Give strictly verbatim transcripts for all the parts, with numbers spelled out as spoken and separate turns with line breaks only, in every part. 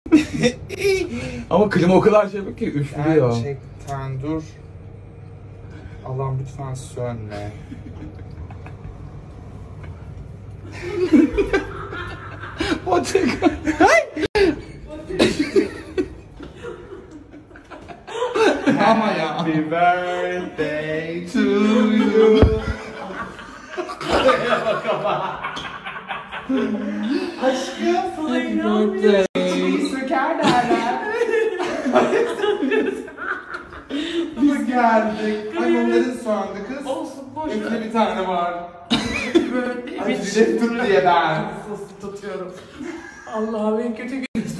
Ama klima o kadar şey ki üflüyor.
Gerçekten dur. Allah'ım lütfen sönme.
O tek. Ama ya.
Happy birthday to you. Aşkım sana inanmıyorum. İçini söker derler. Biz geldik. Ay onların söndü kız.
Olsun boş ver.
Öfle bir tane var.
Böyle
Ay dilek tut diye ben.
tutuyorum. Allah'ım en kötü günümüz.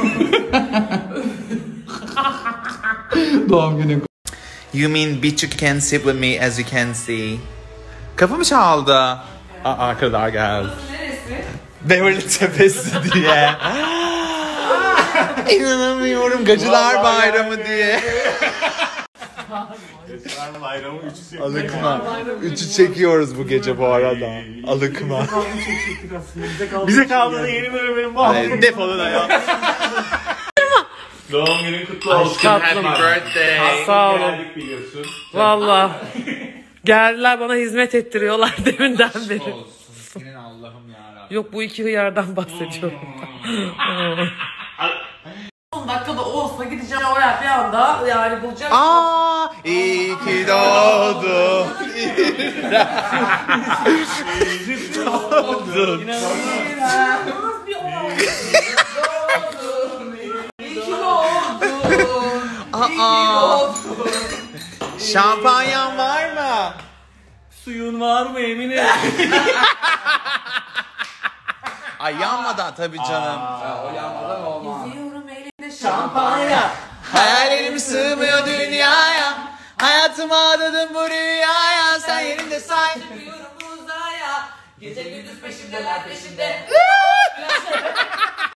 Doğum günü.
You mean bitch you can sit with me as you can see. Kapımı çaldı. Aa kadar geldi.
Neresi?
Beverly Tepesi diye. İnanamıyorum Gacılar Bayramı diye.
Gacılar Bayramı üçü çekiyor.
Alıkma. Üçü çekiyoruz bu gece bu arada. Alıkma.
Bize kaldığında yeni bölümün bu.
Ay, defolun ayol.
Doğum günün kutlu olsun.
Happy
birthday.
Sağ olun.
Geldik biliyorsun.
Valla. Geldiler bana hizmet ettiriyorlar deminden beri.
Olsun. Senin Allah'ım yarabbim.
Yok bu iki hıyardan bahsediyorum. on dakikada olsa gideceğim oraya bir anda yani bulacağım.
Aa, iyi ki doğdun. Doğdun.
İnanılmaz bir olay. İyi ki doğdun.
Aa, şampanyan var mı?
Suyun var mı Emine?
Ay yanmadan tabii canım.
O yanmadan olmaz.
Geziyorum elinde şampanya.
Hayallerim sığmıyor dünyaya. Hayatıma adadım bu rüyaya. Sen yerinde say.
Çıkıyorum uzaya. Gece gündüz peşimdeler peşimde.